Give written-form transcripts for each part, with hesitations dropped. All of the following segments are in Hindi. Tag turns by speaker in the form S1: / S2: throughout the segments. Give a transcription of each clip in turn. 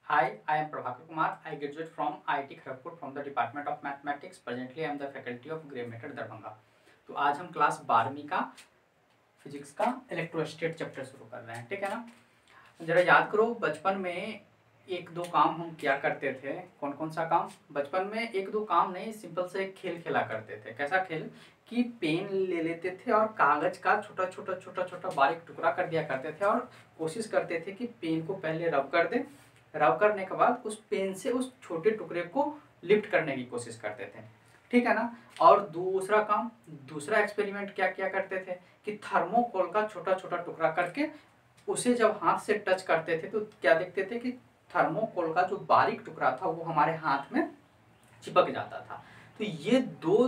S1: Hi, I am Prabhakar Kumar. I graduate from IIT Kharagpur from the Department of Mathematics. Presently, I am the faculty of Grey Matter Darbhanga. तो आज हम क्लास 12वीं का फिजिक्स का इलेक्ट्रोस्टेट चैप्टर शुरू कर रहे हैं, ठीक है ना। जरा याद करो, बचपन में एक दो काम हम क्या करते थे। कौन कौन सा काम? बचपन में एक दो काम नहीं, सिंपल से एक खेल खेला करते थे। कैसा खेल कि पेन ले लेते थे और कागज का छोटा छोटा छोटा छोटा बारीक टुकड़ा कर दिया करते थे और कोशिश करते थे कि पेन को पहले रब कर दे। रब करने के बाद उस पेन से उस छोटे टुकड़े को लिफ्ट करने की कोशिश करते थे, ठीक है ना। और दूसरा काम, दूसरा एक्सपेरिमेंट क्या किया करते थे कि थर्मोकोल का छोटा छोटा टुकड़ा करके उसे जब हाथ से टच करते थे तो क्या देखते थे कि थर्मोकोल का जो बारीक टुकड़ा था वो हमारे हाथ में चिपक जाता था। तो ये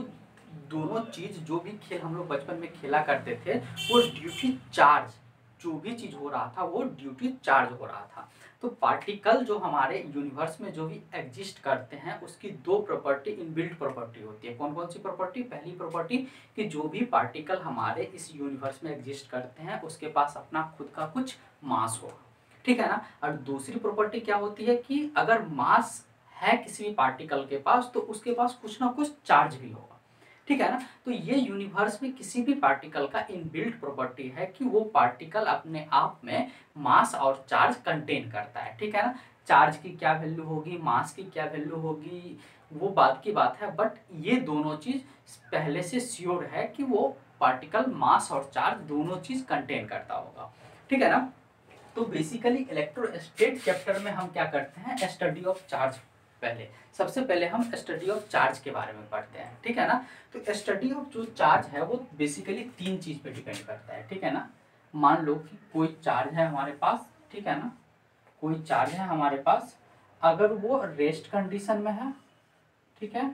S1: दोनों चीज, जो भी खेल हम लोग बचपन में खेला करते थे, वो ड्यूटी चार्ज, जो भी चीज हो रहा था वो ड्यूटी चार्ज हो रहा था। तो पार्टिकल जो हमारे यूनिवर्स में जो भी एग्जिस्ट करते हैं उसकी दो प्रॉपर्टी, इनबिल्ट प्रॉपर्टी होती है। कौन कौन सी प्रॉपर्टी? पहली प्रॉपर्टी कि जो भी पार्टिकल हमारे इस यूनिवर्स में एग्जिस्ट करते हैं उसके पास अपना खुद का कुछ मास होगा, ठीक है ना। और दूसरी प्रॉपर्टी क्या होती है कि अगर मास है किसी भी पार्टिकल के पास तो उसके पास कुछ ना कुछ चार्ज भी होगा, ठीक है ना। तो ये यूनिवर्स में किसी भी पार्टिकल का इनबिल्ट प्रॉपर्टी है कि वो पार्टिकल अपने आप में मास और चार्ज कंटेन करता है, ठीक है ना। चार्ज की क्या वैल्यू होगी, मास की क्या वैल्यू होगी, वो बात की बात है, बट ये दोनों चीज पहले से श्योर है कि वो पार्टिकल मास और चार्ज दोनों चीज कंटेन करता होगा, ठीक है ना। तो बेसिकली इलेक्ट्रोस्टैटिक चैप्टर में हम क्या करते हैं? Study of charge. पहले सबसे पहले हम स्टडी ऑफ चार्ज के बारे में पढ़ते हैं, ठीक है ना। तो स्टडी ऑफ जो चार्ज है वो बेसिकली तीन चीज पे डिपेंड करता है, ठीक है ना। मान लो कि कोई चार्ज है हमारे पास, ठीक है ना, कोई चार्ज है हमारे पास, अगर वो रेस्ट कंडीशन में है, ठीक है,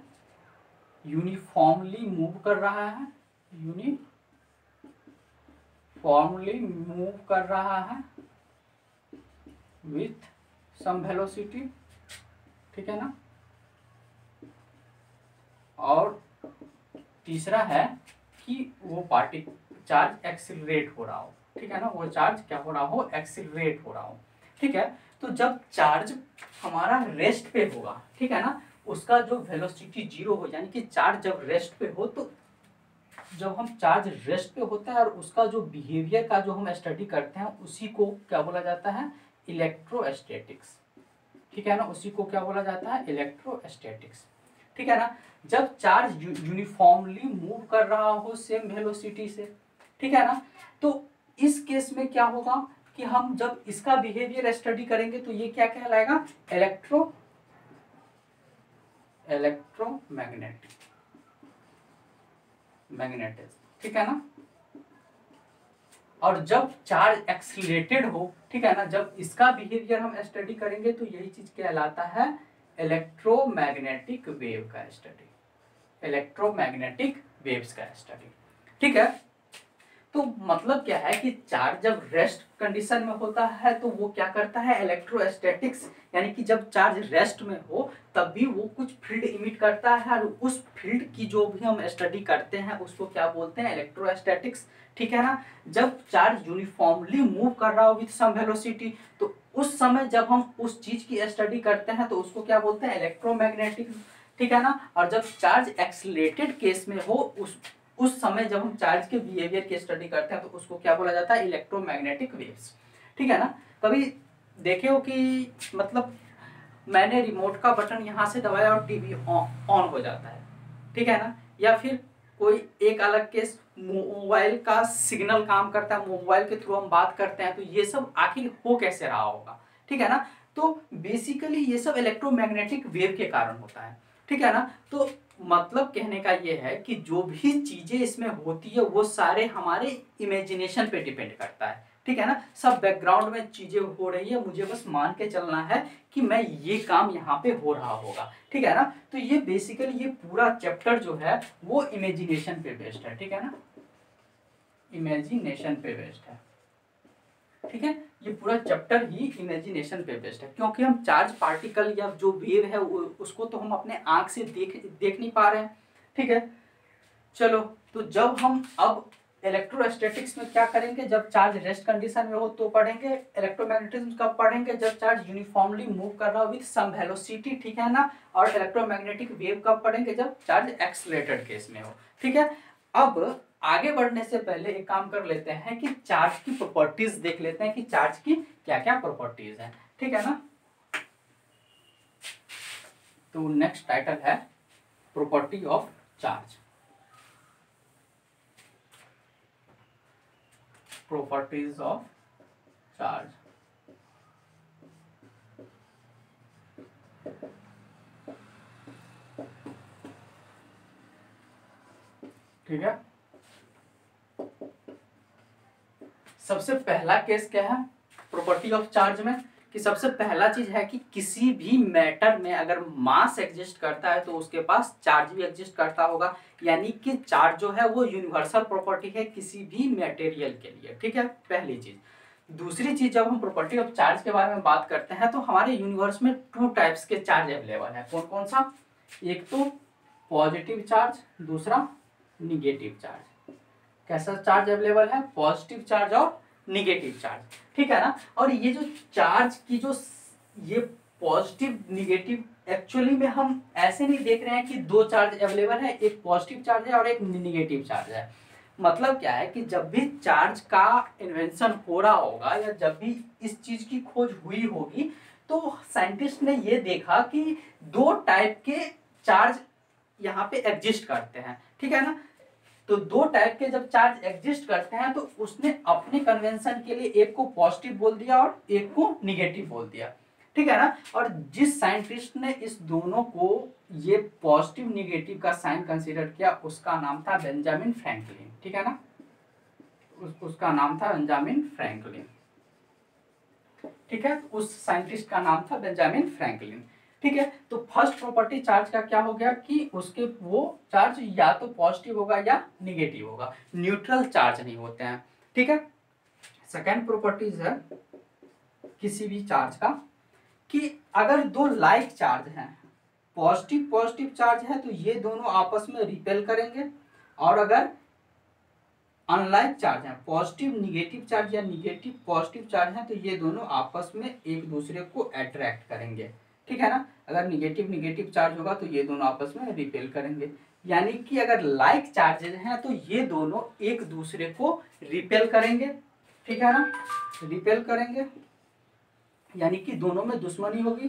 S1: यूनिफॉर्मली मूव कर रहा है, यूनिफॉर्मली मूव कर रहा है विथ सम वेलोसिटी, ठीक है ना। और तीसरा है कि वो चार्ज एक्सिलरेट हो रहा हो, ठीक है ना, वो चार्ज क्या हो रहा हो? एक्सिलरेट हो रहा हो, ठीक है। तो जब चार्ज हमारा रेस्ट पे होगा, ठीक है ना, उसका जो वेलोसिटी जीरो हो, यानी कि चार्ज जब रेस्ट पे हो, तो जब हम चार्ज रेस्ट पे होता है और उसका जो बिहेवियर का जो हम स्टडी करते हैं उसी को क्या बोला जाता है? इलेक्ट्रोस्टैटिक्स, ठीक है ना। उसी को क्या बोला जाता है? इलेक्ट्रोस्टैटिक्स, ठीक है ना। जब चार्ज यूनिफॉर्मली मूव कर रहा हो सेम वेलोसिटी से, ठीक है ना, तो इस केस में क्या होगा कि हम जब इसका बिहेवियर स्टडी करेंगे तो ये क्या कहलाएगा? मैग्नेटिज्म, ठीक है ना। और जब चार्ज एक्सीलरेटेड हो, ठीक है ना, जब इसका बिहेवियर हम स्टडी करेंगे तो यही चीज कहलाता है इलेक्ट्रोमैग्नेटिक वेव का स्टडी, इलेक्ट्रोमैग्नेटिक वेव्स का स्टडी, ठीक है। तो मतलब क्या है कि चार्ज जब रेस्ट कंडीशन में होता है तो वो क्या करता है? इलेक्ट्रोस्टैटिक्स, यानी कि जब चार्ज रेस्ट में हो तब भी वो कुछ फील्ड इमिट करता है और उस फील्ड की जो भी हम स्टडी करते हैं उसको क्या बोलते हैं? इलेक्ट्रोस्टैटिक्स, ठीक है ना। जब चार्ज यूनिफॉर्मली मूव कर रहा हो विथ सम वेलोसिटी तो उस समय जब हम उस चीज की स्टडी करते हैं तो उसको क्या बोलते हैं? इलेक्ट्रोमैग्नेटिक, ठीक है ना। और जब चार्ज एक्सीलरेटेड केस में हो उस समय जब हम चार्ज के बिहेवियर की स्टडी करते हैं तो उसको क्या बोला जाता है? इलेक्ट्रोमैग्नेटिक वेव्स, ठीक है ना। कभी देखे हो कि मतलब मैंने रिमोट का बटन यहाँ से दबाया और टीवी ऑन हो जाता है, ठीक है ना। या फिर कोई एक अलग केस, मोबाइल का सिग्नल काम करता है, मोबाइल के थ्रू हम बात करते हैं, तो ये सब आखिर हो कैसे रहा होगा, ठीक है ना। तो बेसिकली ये सब इलेक्ट्रोमैग्नेटिक वेव के कारण होता है, ठीक है ना। तो मतलब कहने का ये है कि जो भी चीजें इसमें होती है वो सारे हमारे इमेजिनेशन पे डिपेंड करता है, ठीक है ना। सब बैकग्राउंड में चीजें हो रही है, मुझे बस मान के चलना है कि मैं ये काम यहाँ पे हो रहा होगा, ठीक है ना। तो ये बेसिकली ये पूरा चैप्टर जो है वो इमेजिनेशन पे बेस्ड है, ठीक है ना, इमेजिनेशन पे बेस्ड है, ठीक है। ये पूरा चैप्टर ही इमेजिनेशन पे बेस्ड है, क्योंकि हम चार्ज पार्टिकल या जो वेव है उसको तो हम अपने आंख से देख नहीं पा रहे हैं, ठीक है। चलो, तो जब हम अब इलेक्ट्रोस्टैटिक्स में क्या करेंगे, जब चार्ज रेस्ट कंडीशन में हो तो पढ़ेंगे। इलेक्ट्रोमैग्नेटिज्म कब पढ़ेंगे, जब चार्ज यूनिफॉर्मली मूव कर रहा हो विद सम वेलोसिटी, ठीक है ना। और इलेक्ट्रोमैग्नेटिक वेव कब पढ़ेंगे, जब चार्ज एक्सलेटेड केस में हो, ठीक है। अब आगे बढ़ने से पहले एक काम कर लेते हैं कि चार्ज की प्रॉपर्टीज देख लेते हैं कि चार्ज की क्या क्या प्रॉपर्टीज हैं, ठीक है ना। तो नेक्स्ट टाइटल है property of charge. Properties of charge, ठीक है। सबसे पहला केस क्या है प्रॉपर्टी ऑफ चार्ज में, कि सबसे पहला चीज है कि किसी भी मैटर में अगर मास एग्जिस्ट करता है तो उसके पास चार्ज भी एग्जिस्ट करता होगा, यानी कि चार्ज जो है वो यूनिवर्सल प्रॉपर्टी है किसी भी मटेरियल के लिए, ठीक है, पहली चीज। दूसरी चीज, जब हम प्रॉपर्टी ऑफ चार्ज के बारे में बात करते हैं तो हमारे यूनिवर्स में 2 टाइप्स के चार्ज अवेलेबल है। कौन कौन सा, एक तो पॉजिटिव चार्ज, दूसरा निगेटिव चार्ज। कैसा चार्ज अवेलेबल है, पॉजिटिव चार्ज और निगेटिव चार्ज, ठीक है ना। और ये जो चार्ज की जो ये पॉजिटिव निगेटिव, एक्चुअली में हम ऐसे नहीं देख रहे हैं कि 2 चार्ज अवेलेबल है, एक पॉजिटिव चार्ज है और एक निगेटिव चार्ज है। मतलब क्या है कि जब भी चार्ज का इन्वेंशन हो रहा होगा या जब भी इस चीज की खोज हुई होगी तो साइंटिस्ट ने ये देखा कि 2 टाइप के चार्ज यहाँ पे एग्जिस्ट करते हैं, ठीक है ना। तो 2 टाइप के जब चार्ज एग्जिस्ट करते हैं तो उसने अपने कन्वेंशन के लिए एक को पॉजिटिव बोल दिया और एक को निगेटिव बोल दिया, ठीक है ना। और जिस साइंटिस्ट ने इस दोनों को ये पॉजिटिव निगेटिव का साइन कंसीडर किया उसका नाम था बेंजामिन फ्रैंकलिन, ठीक है ना। उसका नाम था बेंजामिन फ्रैंकलिन, ठीक है। उस साइंटिस्ट का नाम था बेंजामिन फ्रैंकलिन, ठीक है। तो फर्स्ट प्रॉपर्टी चार्ज का क्या हो गया कि उसके वो चार्ज या तो पॉजिटिव होगा या निगेटिव होगा, न्यूट्रल चार्ज नहीं होते हैं, ठीक है। सेकेंड प्रॉपर्टीज है किसी भी चार्ज का कि अगर 2 लाइक चार्ज हैं, पॉजिटिव पॉजिटिव चार्ज है तो ये दोनों आपस में रिपेल करेंगे, और अगर अनलाइक चार्ज है, पॉजिटिव निगेटिव चार्ज या निगेटिव पॉजिटिव चार्ज है तो ये दोनों आपस में एक दूसरे को अट्रैक्ट करेंगे, ठीक है ना। अगर निगेटिव निगेटिव चार्ज होगा तो ये दोनों आपस में रिपेल करेंगे, यानी कि अगर लाइक चार्जेस हैं तो ये दोनों एक दूसरे को रिपेल करेंगे, ठीक है ना, रिपेल करेंगे, यानी कि दोनों में दुश्मनी होगी,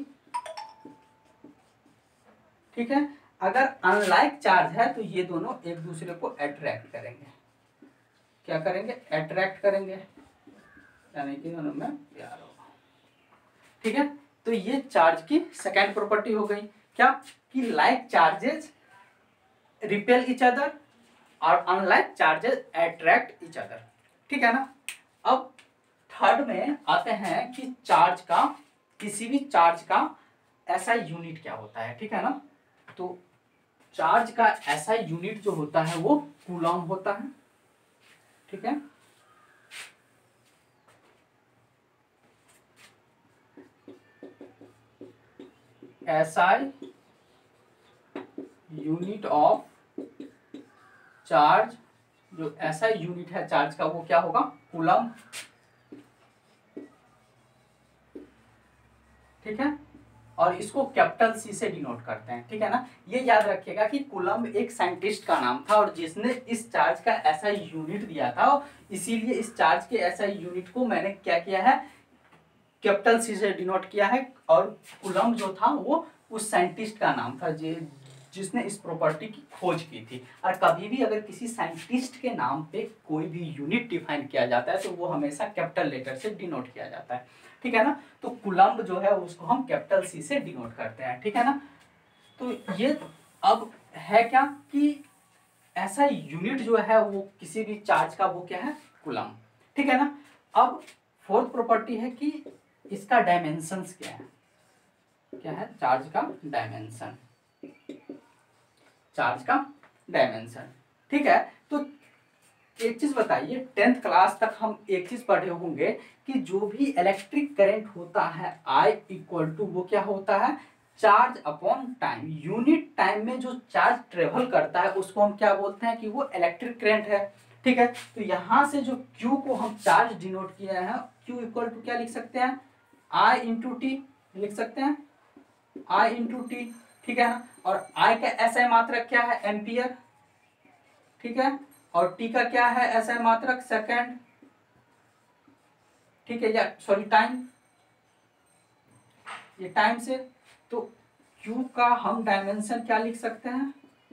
S1: ठीक है। अगर अनलाइक चार्ज है तो ये दोनों एक दूसरे को अट्रैक्ट करेंगे, क्या करेंगे, अट्रैक्ट करेंगे, यानी कि दोनों में प्यार होगा, ठीक है। तो ये चार्ज की सेकेंड प्रॉपर्टी हो गई, क्या कि like charges repel each other और unlike charges attract each other, ठीक है ना। अब थर्ड में आते हैं कि चार्ज का, किसी भी चार्ज का ऐसा यूनिट क्या होता है, ठीक है ना। तो चार्ज का ऐसा यूनिट जो होता है वो कूलॉम होता है, ठीक है। SI यूनिट ऑफ चार्ज, जो SI यूनिट है चार्ज का वो क्या होगा, कूलम, ठीक है। और इसको कैपिटल C से डिनोट करते हैं, ठीक है ना। ये याद रखिएगा कि कूलम एक साइंटिस्ट का नाम था और जिसने इस चार्ज का SI यूनिट दिया था, इसीलिए इस चार्ज के SI यूनिट को मैंने क्या किया है, कैपिटल C से डिनोट किया है। और कूलम जो था वो उस साइंटिस्ट का नाम था जिसने इस प्रॉपर्टी की खोज की थी। और कभी भी अगर किसी साइंटिस्ट के नाम पे कोई भी यूनिट डिफाइन किया जाता है तो वो हमेशा कैपिटल लेटर से डिनोट किया जाता है, ठीक है ना। तो कूलम्ब जो है उसको हम कैपिटल C से डिनोट करते हैं, ठीक है ना। तो ये अब है क्या कि ऐसा यूनिट जो है वो किसी भी चार्ज का वो क्या है, कूलम्ब, ठीक है ना। अब फोर्थ प्रॉपर्टी है कि इसका डायमेंशंस क्या है, क्या है, चार्ज का डायमेंशन, चार्ज का डायमेंशन, ठीक है। तो एक चीज बताइए, 10th क्लास तक हम एक चीज पढ़े होंगे कि जो भी इलेक्ट्रिक करंट होता है I इक्वल टू वो क्या होता है, charge upon time. Unit time में जो चार्ज ट्रेवल करता है उसको हम क्या बोलते हैं कि वो इलेक्ट्रिक करंट है, ठीक है। तो यहाँ से जो Q को हम चार्ज डिनोट किया है, Q इक्वल टू क्या लिख सकते हैं, I इंटू टी लिख सकते हैं, I इंटू टी, ठीक है ना। और I का SI मात्रक क्या है, एम्पियर, ठीक है। और T का क्या है SI मात्रक, सेकेंड, ठीक है, या सॉरी टाइम, ये टाइम से। तो Q का हम डायमेंशन क्या लिख सकते हैं,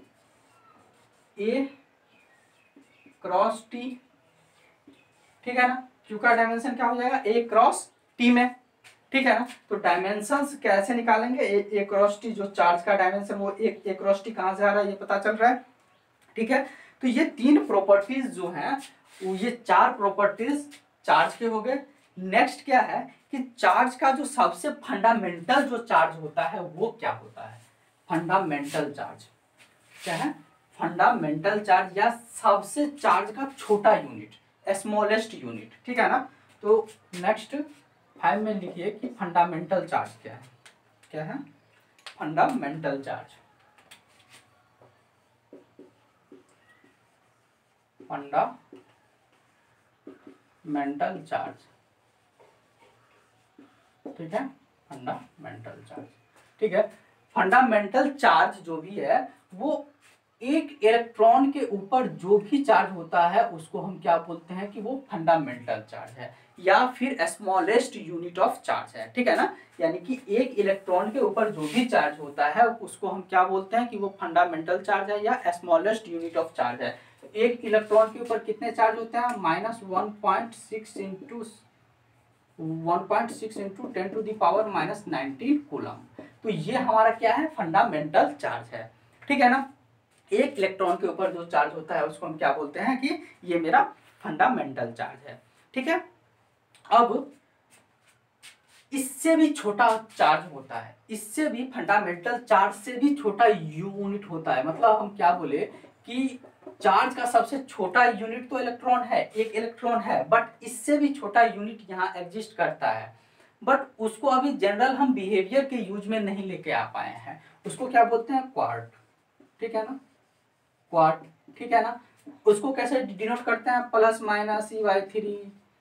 S1: A क्रॉस T, ठीक है ना। Q का डायमेंशन क्या हो जाएगा, A क्रॉस T में, ठीक है ना। तो डायमेंशंस कैसे निकालेंगे, A क्रॉस T, जो चार्ज का डायमेंशन वो A क्रॉस T कहाँ से आ रहा है ये पता चल रहा है, ठीक है। तो ये तीन प्रॉपर्टीज जो हैं, ये चार प्रॉपर्टीज चार्ज के हो गए। नेक्स्ट क्या है कि चार्ज का जो सबसे फंडामेंटल जो चार्ज होता है वो क्या होता है, फंडामेंटल चार्ज क्या है, फंडामेंटल चार्ज या सबसे चार्ज का छोटा यूनिट, स्मॉलेस्ट यूनिट, ठीक है ना। तो नेक्स्ट 5 में लिखिए कि फंडामेंटल चार्ज क्या है, क्या है फंडामेंटल चार्ज, फंडामेंटल चार्ज, ठीक है, फंडामेंटल चार्ज, ठीक है। फंडामेंटल चार्ज जो भी है वो एक इलेक्ट्रॉन के ऊपर जो भी चार्ज होता है उसको हम क्या बोलते हैं कि वो फंडामेंटल चार्ज है या फिर स्मॉलेस्ट यूनिट ऑफ चार्ज है, ठीक है ना। यानी कि एक इलेक्ट्रॉन के ऊपर जो भी चार्ज होता है उसको हम क्या बोलते हैं कि वो फंडामेंटल चार्ज है या स्मॉलेस्ट यूनिट ऑफ चार्ज है। तो एक इलेक्ट्रॉन के ऊपर कितने चार्ज होते हैं, -1.6 इंटू 1.6 इंटू 10⁻⁻19 कूलम। तो ये हमारा क्या है, फंडामेंटल चार्ज है, ठीक है ना। एक इलेक्ट्रॉन के ऊपर जो चार्ज होता है उसको हम क्या बोलते हैं कि ये मेरा फंडामेंटल चार्ज है, ठीक है। अब इससे भी छोटा चार्ज होता है, इससे भी फंडामेंटल चार्ज से भी छोटा यूनिट होता है। मतलब हम क्या बोले कि चार्ज का सबसे छोटा यूनिट तो इलेक्ट्रॉन है, एक इलेक्ट्रॉन है, बट इससे भी छोटा यूनिट यहाँ एग्जिस्ट करता है, बट उसको अभी जनरल हम बिहेवियर के यूज में नहीं लेके आ पाए हैं। उसको क्या बोलते हैं, क्वार्ट, ठीक है ना, क्वार्ट, ठीक है ना। उसको कैसे डिनोट करते हैं, +-E/3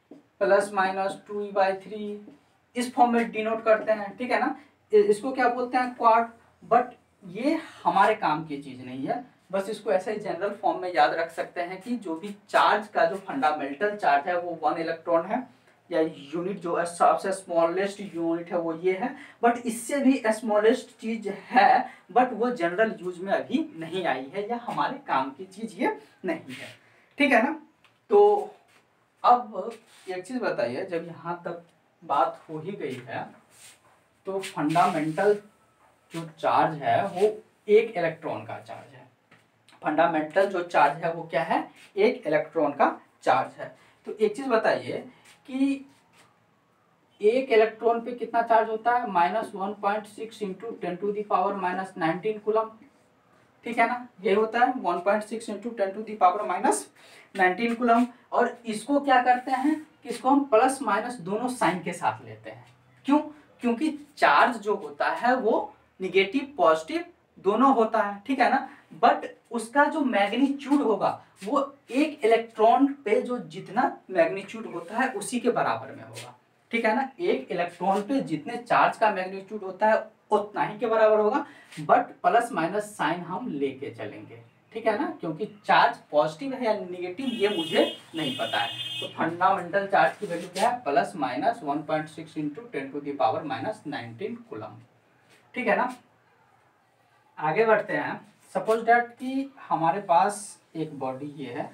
S1: +-2E/3, इस फॉर्म में डिनोट करते हैं, ठीक है ना। इसको क्या बोलते हैं, क्वार्ट। बट ये हमारे काम की चीज नहीं है, बस इसको ऐसे ही जनरल फॉर्म में याद रख सकते हैं कि जो भी चार्ज का जो फंडामेंटल चार्ज है वो 1 इलेक्ट्रॉन है, या यूनिट जो सबसे स्मॉलेस्ट यूनिट है वो ये है। बट इससे भी स्मॉलेस्ट चीज है, बट वो जनरल यूज में अभी नहीं आई है या हमारे काम की चीज ये नहीं है, ठीक है ना। तो अब एक चीज बताइए, जब यहाँ तक बात हो ही गई है तो फंडामेंटल जो चार्ज है वो एक इलेक्ट्रॉन का चार्ज है, फंडामेंटल जो चार्ज है वो क्या है, एक इलेक्ट्रॉन का चार्ज है। तो एक चीज बताइए कि एक इलेक्ट्रॉन पे कितना चार्ज होता है, -1.6 इंटू 10⁻⁻19 कूलम, ठीक है ना। ये होता है 1.6 इंटू 10⁻⁻19 कूलम। और इसको क्या करते हैं कि इसको हम प्लस माइनस दोनों साइन के साथ लेते हैं। क्यों, क्योंकि चार्ज जो होता है वो निगेटिव पॉजिटिव दोनों होता है, ठीक है ना। बट उसका जो मैग्नीट्यूड होगा वो एक इलेक्ट्रॉन पे जो जितना मैग्नीट्यूड होता है उसी के बराबर में होगा, ठीक है ना। एक इलेक्ट्रॉन पे जितने चार्ज का मैग्नीट्यूड होता है उतना ही के बराबर होगा, बट प्लस माइनस साइन हम लेके चलेंगे, ठीक है ना, क्योंकि चार्ज पॉजिटिव है या निगेटिव ये मुझे नहीं पता है। तो फंडामेंटल चार्ज की वैल्यू क्या है, +-1.6 इंटू 10⁻⁻19 कूलम, ठीक है ना। आगे बढ़ते हैं। सपोज डैट कि हमारे पास एक बॉडी ये है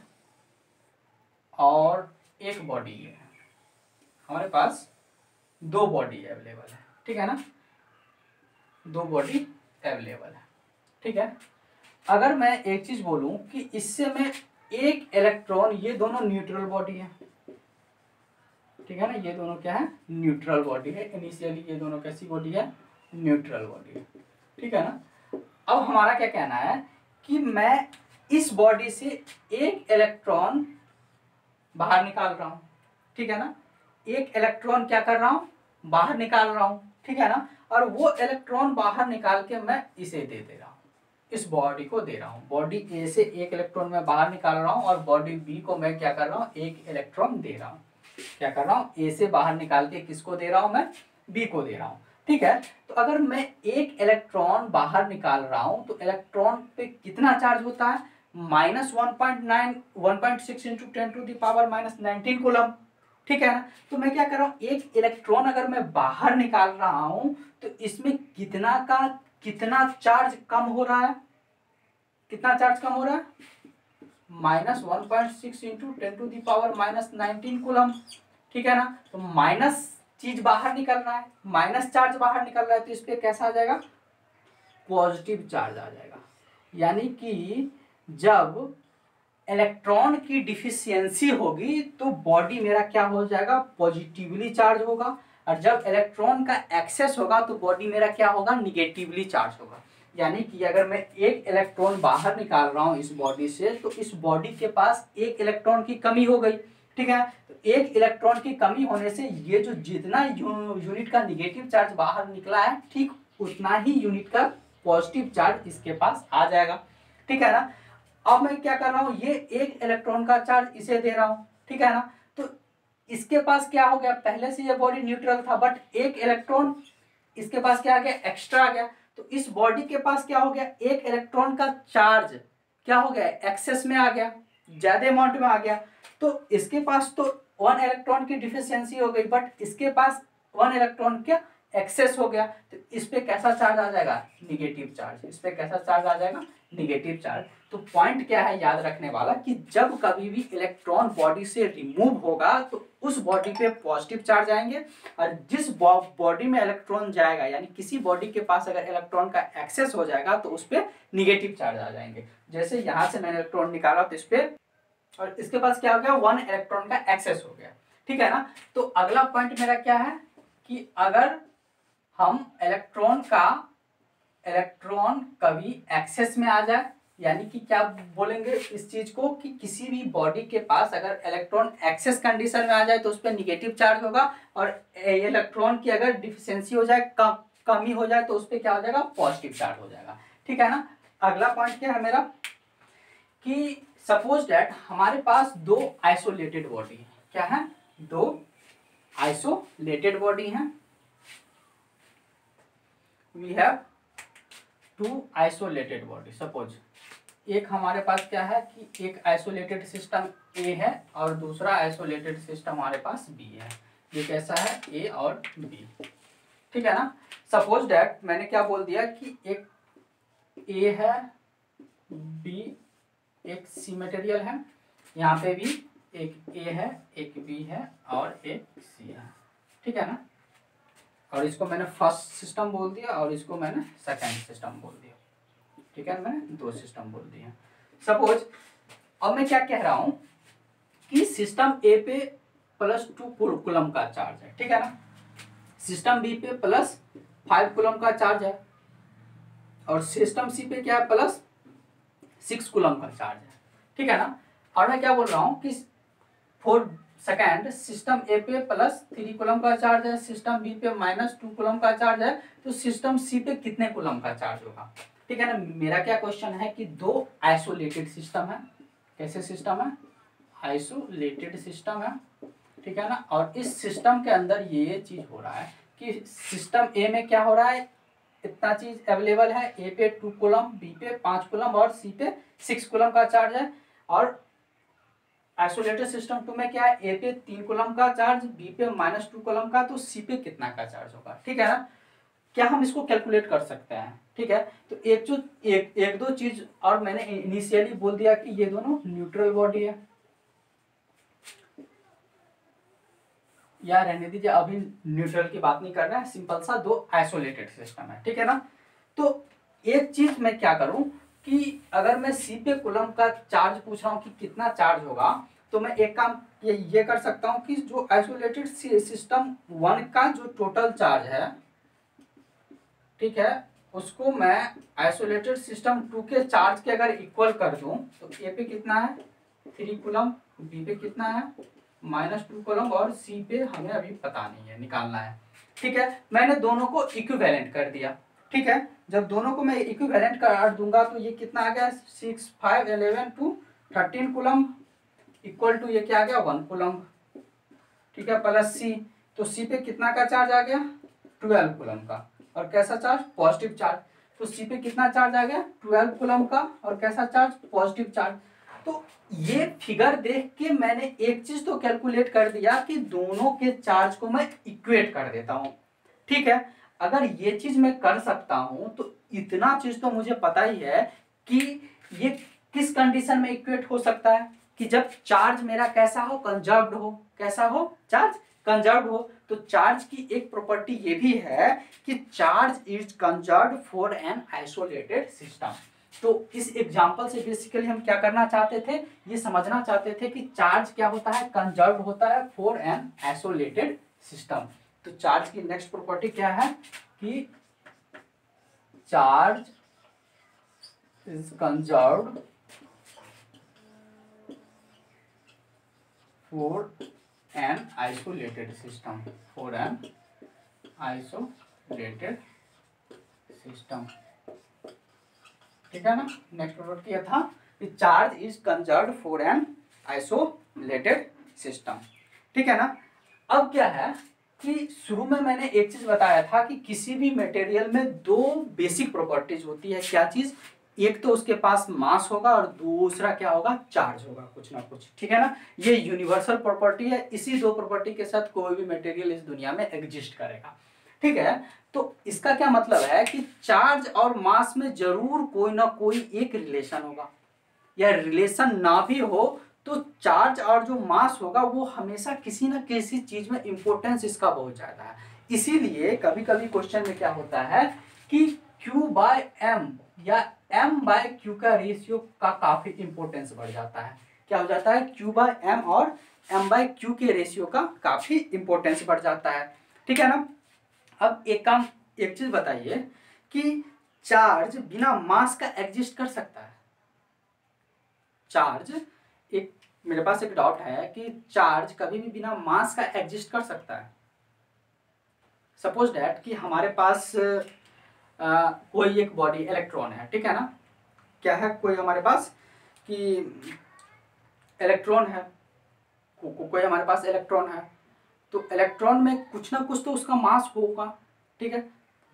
S1: और एक बॉडी ये है, हमारे पास दो बॉडी अवेलेबल है, ठीक है ना, दो बॉडी अवेलेबल है, ठीक है। अगर मैं एक चीज बोलूं कि इससे मैं एक इलेक्ट्रॉन, ये दोनों न्यूट्रल बॉडी है, ठीक है ना, ये दोनों क्या है, न्यूट्रल बॉडी है। इनिशियली ये दोनों कैसी बॉडी है, न्यूट्रल बॉडी है, ठीक है ना। अब हमारा क्या कहना है कि मैं इस बॉडी से एक इलेक्ट्रॉन बाहर निकाल रहा हूं, ठीक है ना, एक इलेक्ट्रॉन क्या कर रहा हूं, बाहर निकाल रहा हूं, ठीक है ना। और वो इलेक्ट्रॉन बाहर निकाल के मैं इसे दे दे रहा हूं, इस बॉडी को दे रहा हूँ, बॉडी ए से एक इलेक्ट्रॉन मैं बाहर निकाल रहा हूँ और बॉडी बी को मैं क्या कर रहा हूँ, एक इलेक्ट्रॉन दे रहा हूँ। क्या कर रहा हूँ, ए से बाहर निकाल के किसको दे रहा हूँ, मैं बी को दे रहा हूँ। ठीक है, तो अगर मैं एक इलेक्ट्रॉन बाहर निकाल रहा हूँ तो इलेक्ट्रॉन पे कितना चार्ज होता है, -1.6 इंटू 10⁻⁻19 कूलम। ठीक है ना, तो मैं क्या कर रहा हूँ, एक इलेक्ट्रॉन अगर मैं बाहर निकाल रहा हूँ तो इसमें कितना चार्ज कम हो रहा है, कितना चार्ज कम हो रहा है, -1.6 इंटू 10⁻⁻19 कूलम। ठीक है ना, तो माइनस चीज बाहर निकल रहा है, माइनस चार्ज बाहर निकल रहा है, तो इस पे कैसा आ जाएगा, पॉजिटिव चार्ज आ जाएगा। यानी कि जब इलेक्ट्रॉन की डिफिशियंसी होगी तो बॉडी मेरा क्या हो जाएगा, पॉजिटिवली चार्ज होगा, और जब इलेक्ट्रॉन का एक्सेस होगा तो बॉडी मेरा क्या होगा, निगेटिवली चार्ज होगा। यानी कि अगर मैं एक इलेक्ट्रॉन बाहर निकाल रहा हूँ इस बॉडी से, तो इस बॉडी के पास एक इलेक्ट्रॉन की कमी हो गई। ठीक है, तो एक इलेक्ट्रॉन की कमी होने से ये जो जितना यूनिट का निगेटिव चार्ज बाहर निकला है, ठीक उतना ही यूनिट का पॉजिटिव चार्ज इसके पास आ जाएगा। ठीक है ना, अब मैं क्या कर रहा हूँ, ये एक इलेक्ट्रॉन का चार्ज इसे दे रहा हूँ। ठीक है ना, तो इसके पास क्या हो गया, पहले से ये बॉडी न्यूट्रल था, बट एक इलेक्ट्रॉन इसके पास क्या आ गया, एक्स्ट्रा आ गया। तो इस बॉडी के पास क्या हो गया, एक इलेक्ट्रॉन का चार्ज क्या हो गया, एक्सेस में आ गया, ज्यादा अमाउंट में आ गया। तो इसके पास तो 1 इलेक्ट्रॉन की डिफिशियंसी हो गई, बट इसके पास 1 इलेक्ट्रॉन क्या एक्सेस हो गया। तो इस पे कैसा चार्ज आ जाएगा, निगेटिव चार्ज। इस पे कैसा चार्ज आ जाएगा, निगेटिव चार्ज। तो पॉइंट क्या है याद रखने वाला, कि जब कभी भी इलेक्ट्रॉन बॉडी से रिमूव होगा तो उस बॉडी पे पॉजिटिव चार्ज आएंगे, और जिस बॉडी में इलेक्ट्रॉन जाएगा, यानी किसी बॉडी के पास अगर इलेक्ट्रॉन का एक्सेस हो जाएगा तो उस पर निगेटिव चार्ज आ जाएंगे। जैसे यहाँ से मैंने इलेक्ट्रॉन निकाला तो इस पे, और इसके पास क्या हो गया, 1 इलेक्ट्रॉन का एक्सेस हो गया। ठीक है ना, तो अगला पॉइंट मेरा क्या है, कि अगर हम इलेक्ट्रॉन कभी एक्सेस में आ जाए, यानी कि क्या बोलेंगे इस चीज को, कि किसी भी बॉडी के पास अगर इलेक्ट्रॉन एक्सेस कंडीशन में आ जाए तो उस पर निगेटिव चार्ज होगा, और इलेक्ट्रॉन की अगर डिफिशियंसी हो जाए, कमी हो जाए, तो उस पर क्या हो जाएगा, पॉजिटिव चार्ज हो जाएगा। ठीक है ना, अगला पॉइंट क्या है मेरा, कि सपोज दैट हमारे पास दो आइसोलेटेड बॉडी है। क्या है, दो आइसोलेटेड बॉडी हैं। We have 2 isolated body. Suppose एक हमारे पास क्या है, कि एक आइसोलेटेड सिस्टम ए है और दूसरा आइसोलेटेड सिस्टम हमारे पास बी है। ये कैसा है, ए और बी। ठीक है ना, सपोज दैट मैंने क्या बोल दिया, कि एक ए है, बी एक सी मटेरियल है, यहाँ पे भी एक ए है, एक बी है और एक सी है। ठीक है ना, और इसको मैंने फर्स्ट सिस्टम बोल दिया और इसको मैंने सेकेंड सिस्टम बोल दिया। ठीक है, मैंने 2 सिस्टम बोल दिए। सपोज अब मैं क्या कह रहा हूं, कि सिस्टम ए पे +2 कूलम का चार्ज है। ठीक है ना, सिस्टम बी पे +5 कूलम का चार्ज है, और सिस्टम सी पे क्या है, +6 कूलम का चार्ज है। ठीक है ना, और मैं क्या बोल रहा हूँ, कि फॉर सेकेंड सिस्टम ए पे +3 कूलम का चार्ज है, सिस्टम बी पे -2 कूलम का चार्ज है, तो सिस्टम सी पे कितने कूलम का चार्ज होगा। ठीक है ना, मेरा क्या क्वेश्चन है, कि 2 आइसोलेटेड सिस्टम है। कैसे सिस्टम है, आइसोलेटेड सिस्टम है। ठीक है ना, और इस सिस्टम के अंदर ये चीज हो रहा है, कि सिस्टम ए में क्या हो रहा है, इतना चीज अवेलेबल है, ए पे 2 कूलम, बी पे 5 कूलम और सी पे 6 कूलम का चार्ज है। और आइसोलेटेड सिस्टम 2 में क्या है, ए पे 3 कूलम का चार्ज, बी पे -2 कूलम का, तो सी पे कितना का चार्ज होगा। ठीक है ना, क्या हम इसको कैलकुलेट कर सकते हैं। ठीक है, तो एक दो चीज और मैंने इनिशियली बोल दिया, कि ये दोनों न्यूट्रल बॉडी है, या रहने दीजिए, अभी न्यूट्रल की बात नहीं कर रहे हैं, सिंपल सा 2 आइसोलेटेड सिस्टम है। ठीक है ना, तो एक चीज मैं क्या करूं, कि अगर मैं सी पे कूलम का चार्ज पूछ रहा हूं कि कितना चार्ज होगा, तो मैं एक काम ये कर सकता हूं, कि जो आइसोलेटेड सिस्टम 1 का जो टोटल चार्ज है, ठीक है, उसको मैं आइसोलेटेड सिस्टम 2 के चार्ज के अगर इक्वल कर दूं, तो ए पे कितना है, 3 कूलम, बी पे कितना है, -2 कूलम, और सी पे हमें अभी पता नहीं है, निकालना है। ठीक है, मैंने दोनों को इक्विवेलेंट कर दिया। ठीक है। जब दोनों को मैं इक्विवेलेंट कर दूंगा तो ये कितना आ गया 6 5 11 टू 13 कूलम इक्वल टू ये क्या आ गया 1 कूलम, ठीक है, प्लस सी। तो सी पे कितना का चार्ज आ गया 12 कूलम का, और कैसा चार्ज पॉजिटिव चार्ज। तो सी पे कितना चार्ज आ गया 12 कूलम का, और कैसा चार्ज पॉजिटिव चार्ज। तो ये फिगर देख के मैंने एक चीज तो कैलकुलेट कर दिया कि दोनों के चार्ज को मैं इक्वेट कर देता हूं, ठीक है। अगर ये चीज मैं कर सकता हूं तो इतना चीज तो मुझे पता ही है कि ये किस कंडीशन में इक्वेट हो सकता है, कि जब चार्ज मेरा कैसा हो कंजर्व्ड हो, कैसा हो चार्ज कंजर्व्ड हो। तो चार्ज की एक प्रॉपर्टी ये भी है कि charge is conserved for an isolated system. तो इस एग्जांपल से बेसिकली हम क्या करना चाहते थे, ये समझना चाहते थे कि चार्ज क्या होता है कंजर्व्ड होता है फॉर एन आइसोलेटेड सिस्टम। तो चार्ज की नेक्स्ट प्रॉपर्टी क्या है कि charge is conserved for an isolated system, for an isolated system, ठीक है ना। नेक्स्ट प्रॉपर्टी यह था कि charge is conserved for an isolated system, ठीक है ना। अब क्या है कि शुरू में मैंने एक चीज बताया था कि किसी भी मटेरियल में दो बेसिक प्रॉपर्टीज होती है। क्या चीज, एक तो उसके पास मास होगा और दूसरा क्या होगा चार्ज होगा कुछ ना कुछ, ठीक है ना। ये यूनिवर्सल प्रॉपर्टी है, इसी दो प्रॉपर्टी के साथ कोई भी मटेरियल इस दुनिया में एग्जिस्ट करेगा, ठीक है। तो इसका क्या मतलब है कि चार्ज और मास में जरूर कोई ना कोई एक रिलेशन होगा, या रिलेशन ना भी हो तो चार्ज और जो मास होगा वो हमेशा किसी ना किसी चीज में इंपॉर्टेंस इसका बहुत ज्यादा है। इसीलिए कभी कभी क्वेश्चन में क्या होता है कि Q बाय एम या M बाय Q का रेशियो का काफी इंपॉर्टेंस बढ़ जाता है। क्या हो जाता है Q बाय M और M बाय Q के रेशियो का काफी इंपॉर्टेंस बढ़ जाता है, ठीक है ना। अब एक चीज बताइए कि चार्ज बिना मास का एग्जिस्ट कर सकता है। चार्ज, एक मेरे पास एक डाउट है कि चार्ज कभी भी बिना मास का एग्जिस्ट कर सकता है। सपोज दैट कि हमारे पास कोई एक बॉडी इलेक्ट्रॉन है, ठीक है ना। क्या है कोई हमारे पास कि इलेक्ट्रॉन है, कोई हमारे पास इलेक्ट्रॉन है। तो इलेक्ट्रॉन में कुछ ना कुछ तो उसका मास होगा, ठीक है।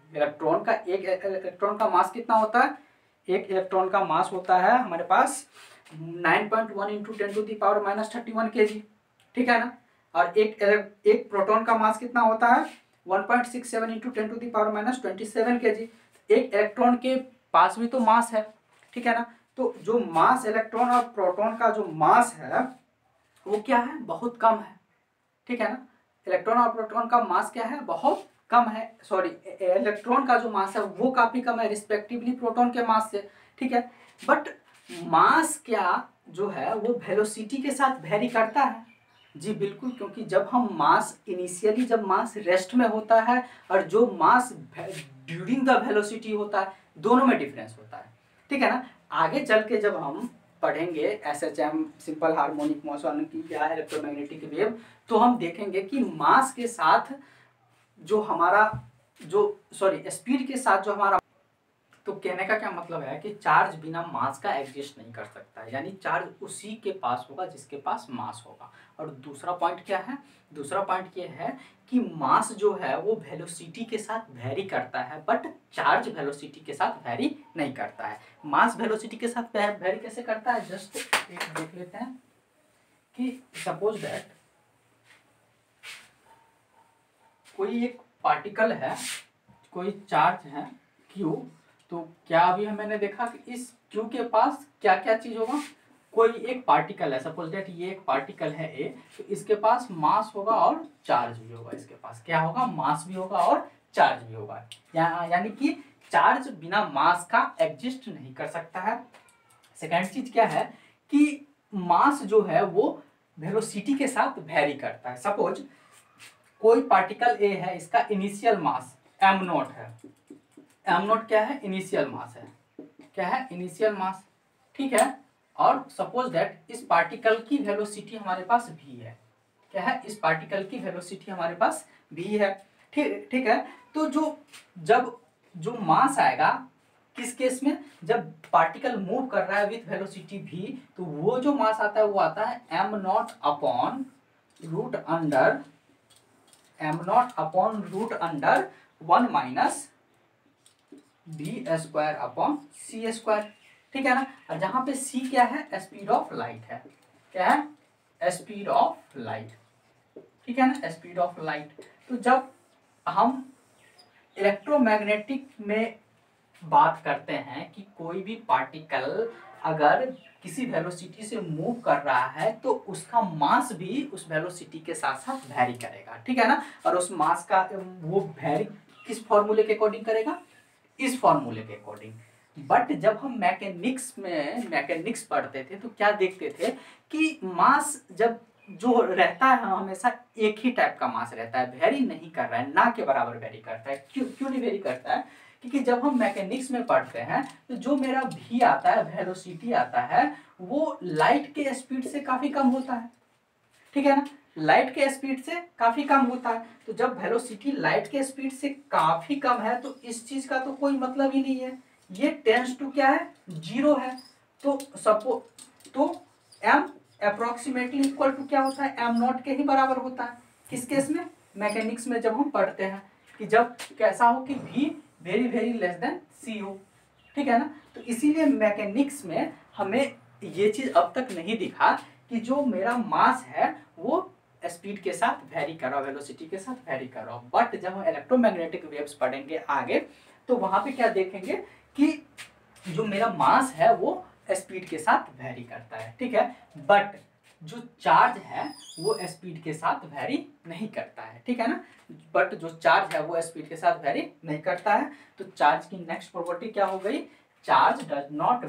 S1: एक इलेक्ट्रॉन का मास कितना होता है, एक इलेक्ट्रॉन का मास होता है हमारे पास 9.1 इंटू 10⁻³ kg, ठीक है ना। और एक प्रोटॉन का मास कितना होता है 1.67 इंटू 10⁻27 kg। एक इलेक्ट्रॉन के पास भी तो मास है, ठीक है ना। तो जो मास इलेक्ट्रॉन और प्रोटॉन का जो मास है वो क्या है बहुत कम है, ठीक है ना। इलेक्ट्रॉन और प्रोटॉन का मास क्या है बहुत कम है, सॉरी इलेक्ट्रॉन का जो मास है वो काफी कम है रिस्पेक्टिवली प्रोटॉन के मास से, ठीक है। बट मास क्या जो है वो वेलोसिटी के साथ वेरी करता है। जी बिल्कुल, क्योंकि जब हम मास इनिशियली जब मास रेस्ट में होता है और जो मास ड्यूरिंग द वेलोसिटी होता है दोनों में डिफरेंस होता है, ठीक है ना। आगे चल के जब हम पढ़ेंगे SHM सिंपल हार्मोनिक मोशन की या इलेक्ट्रोमैग्नेटिक वेव, तो हम देखेंगे कि मास के साथ जो हमारा स्पीड के साथ जो हमारा, तो कहने का क्या मतलब है कि चार्ज बिना मास का एग्जिस्ट नहीं कर सकता, यानी चार्ज उसी के पास होगा जिसके पास मास होगा। और दूसरा पॉइंट क्या है, दूसरा पॉइंट ये है कि मास जो है वो वेलोसिटी के साथ वेरी करता है, बट चार्ज वेलोसिटी के साथ वेरी नहीं करता है। मास वेलोसिटी के साथ वेरी कैसे करता है, जस्ट एक देख लेते हैं कि सपोज दैट कोई एक पार्टिकल है, कोई चार्ज है Q। तो क्या अभी मैंने देखा कि इस Q के पास क्या क्या चीज होगा, कोई एक पार्टिकल है, सपोज दैट ये एक पार्टिकल है A, तो इसके पास मास होगा और चार्ज भी होगा। इसके पास क्या होगा मास भी होगा और चार्ज भी होगा, यानी कि चार्ज बिना मास का एग्जिस्ट नहीं कर सकता है। सेकेंड चीज क्या है कि मास जो है वो वेलोसिटी के साथ वेरी करता है। सपोज कोई पार्टिकल A है, इसका इनिशियल मास m0 है। m0 क्या है इनिशियल मास है, क्या है इनिशियल मास, ठीक है। और सपोज दैट इस पार्टिकल की वेलोसिटी हमारे पास v है, क्या है इस पार्टिकल की वेलोसिटी हमारे पास v है, ठीक है। तो जो जब जो मास आएगा किस केस में, जब पार्टिकल मूव कर रहा है विथ वेलोसिटी v, तो वो जो मास आता है वो आता है m0 upon root under 1 minus b square upon c square, ठीक है ना। और जहां पे c क्या है, स्पीड ऑफ लाइट है, क्या है, स्पीड ऑफ लाइट, ठीक है ना, स्पीड ऑफ लाइट। तो जब हम इलेक्ट्रोमैग्नेटिक में बात करते हैं कि कोई भी पार्टिकल अगर किसी वेलोसिटी से मूव कर रहा है तो उसका मास भी उस वेलोसिटी के साथ साथ वैरी करेगा, ठीक है ना। और उस मास का वो वैरी किस फॉर्मूले के अकॉर्डिंग करेगा, इस फॉर्मूले के अकॉर्डिंग। बट जब हम मैकेनिक्स पढ़ते थे तो क्या देखते थे कि मास जब जो रहता है हमेशा एक ही टाइप का मास रहता है, वेरी नहीं कर रहा है, ना के बराबर वेरी करता है। क्यों नहीं वेरी करता है, क्योंकि जब हम मैकेनिक्स में पढ़ते हैं तो जो मेरा भी आता है, वेलोसिटी आता है, वो लाइट के स्पीड से काफी कम होता है, ठीक है ना, लाइट के स्पीड से काफी कम होता है। तो जब वेलोसिटी लाइट के स्पीड से काफी कम है तो इस चीज का तो कोई मतलब ही नहीं है, ये टेंस टू क्या है, 0 है। तो m अप्रोक्सीमेटली इक्वल टू क्या होता है, m0 के ही बराबर होता है। किस केस में, मैकेनिक्स में जब हम पढ़ते हैं कि जब कैसा हो कि v very very less than c हो, ठीक है ना। तो इसीलिए मैकेनिक्स में हमें ये चीज अब तक नहीं दिखा कि जो मेरा मास है वो स्पीड के साथ वैरी कर रहा हो, वेलोसिटी के साथ वैरी कर रहा हो। बट जब हम इलेक्ट्रोमैग्नेटिक वेव्स पढ़ेंगे आगे तो वहां पे क्या देखेंगे कि जो मेरा मास है वो स्पीड के साथ वैरी करता है, ठीक है। बट जो चार्ज है वो स्पीड के साथ वैरी नहीं करता है, ठीक है ना। बट जो चार्ज है वो स्पीड के साथ वैरी नहीं करता है। तो चार्ज की नेक्स्ट प्रॉपर्टी क्या हो गई, चार्ज डज नॉट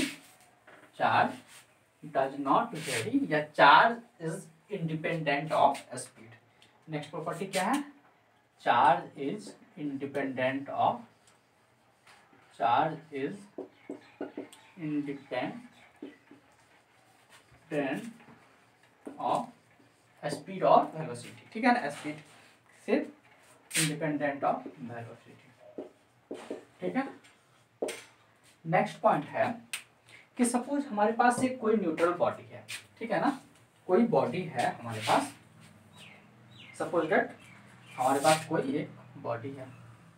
S1: वेरी या charge is independent of speed. Next property क्या है, charge is independent of speed और वेलोसिटी, ठीक है ना, स्पीड से इंडिपेंडेंट ऑफ वेलोसिटी, ठीक है। नेक्स्ट पॉइंट है कि सपोज हमारे पास एक कोई न्यूट्रल बॉडी है, ठीक है ना, कोई बॉडी है हमारे पास, सपोज दैट हमारे पास कोई एक बॉडी है,